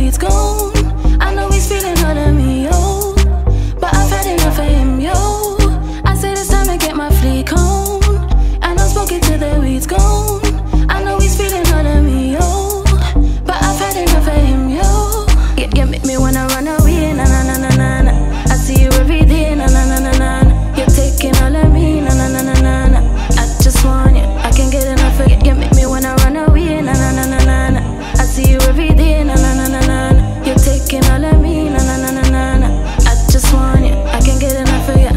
weed's gone. I know he's feeling all of me, yo, but I've had enough of him, yo. I said it's time to get my fleek on, and I'm smoking till the weed's gone. I know he's feeling all of me, yo, but I've had enough of him, yo. You make me wanna run away, na na na na na na. I see you every day, na na na na na na. You're taking all of me, na na na na na na. I just want you, I can't get enough of you. You make me wanna run away, na na na na na na. I see you every day, na na na na na na. You're taking all of me, na na na na na na. I just want you, I can't get enough of you.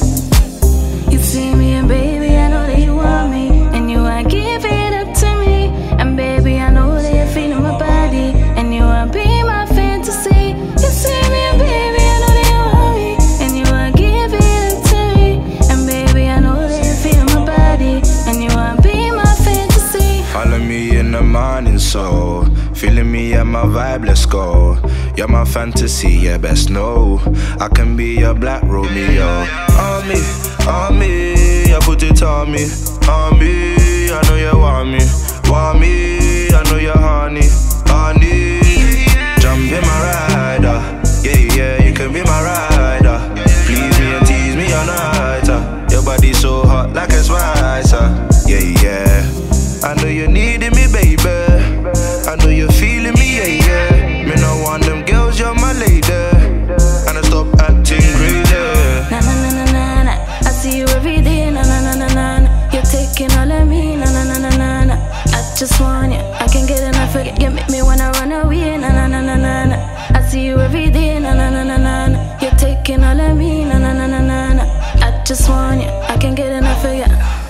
You see me and baby, I know that you want me, and you wanna give it up to me. And baby, I know that you're feeling my body, and you wanna be my fantasy. You see me and baby, I know that you want me, and you wanna give it up to me. And baby, I know that you're feeling my body, and you wanna be my fantasy. Follow me in the morning, so feeling me and my vibe, let's go. You're my fantasy, yeah, best know. I can be your black Romeo. On me, I put it on me. On me, I know you want me. Want me, I know you're honey. Honey, jump in my rider. Yeah, yeah, you can be my rider. Please me and tease me all night. Your body so hot like a spicer. Yeah, yeah. I know you needing me, baby. I know you're feeling me, yeah, yeah. Me no want them girls, you're my lady. And I stop acting crazy. Na na na na na na. I see you every day, na na na na na na. You're taking all of me, na na na na na na. I just want you, I can't get enough of you. You make me wanna run away, na na na na na na. I see you every day, na na na na na na. You're taking all of me, na na na na na na. I just want you, I can't get enough of you.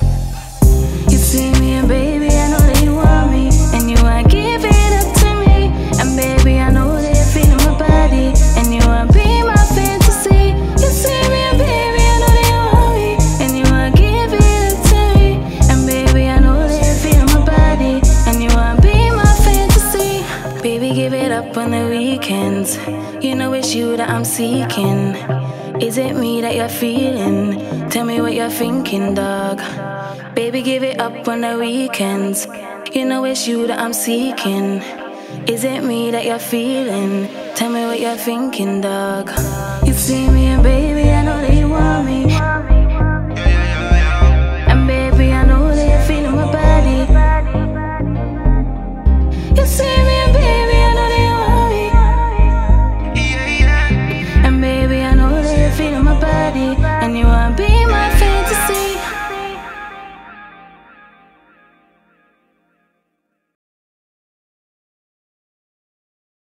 You see me and baby, I know that you want me, and you wanna give it up to me. And baby, I know that you're feeling my body, and you wanna be my fantasy. You see me and baby, I know that you want me, and you wanna give it up to me. And baby, I know that you're feeling my body, and you wanna be my fantasy. Baby, give it up on the weekends. You know it's you that I'm seeking. Is it me that you're feeling? Tell me what you're thinking, dog. Baby, give it up on the weekends. You know it's you that I'm seeking. Is it me that you're feeling? Tell me what you're thinking, dog. You see me and baby,